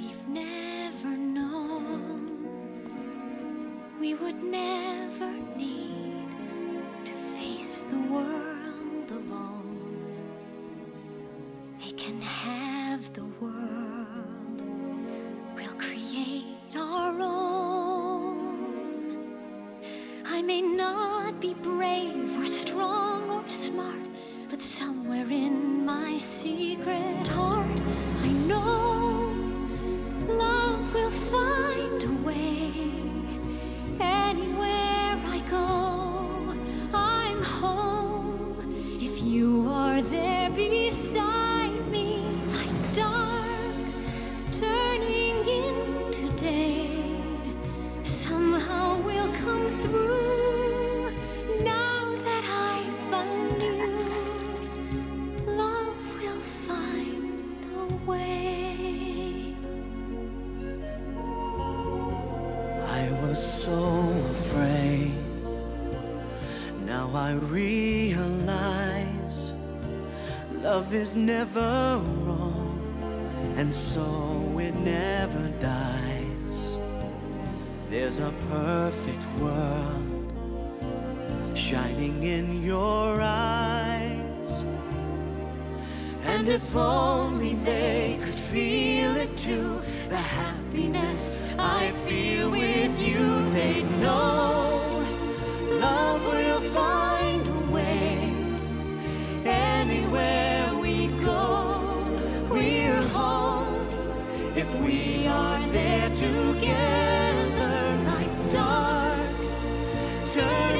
we've never known. We would never need to face the world alone. They can have the world, we'll create our own. I may not be brave or strong or smart, but somewhere in my secret heart, I know love will find a way. Anywhere I go, I'm home. If you are there beside me, like dark turning into day, somehow we'll come through. Now that I found you, love will find a way. I was so afraid. Now I realize love is never wrong, and so it never dies. There's a perfect world shining in your eyes, and if only they could feel it too, the happiness I feel with you. They know love will find a way. Anywhere we go, we're home. If we are there together, like dark turn